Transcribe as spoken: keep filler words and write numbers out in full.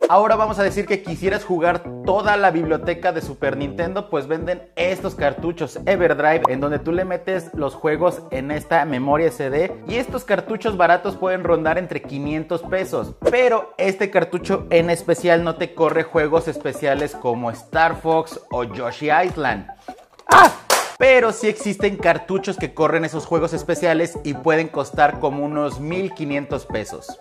Ahora vamos a decir que quisieras jugar toda la biblioteca de Super Nintendo, pues venden estos cartuchos Everdrive en donde tú le metes los juegos en esta memoria ese de, y estos cartuchos baratos pueden rondar entre quinientos pesos, pero este cartucho en especial no te corre juegos especiales como Star Fox o Yoshi Island. ¡Ah! Pero sí existen cartuchos que corren esos juegos especiales y pueden costar como unos mil quinientos pesos.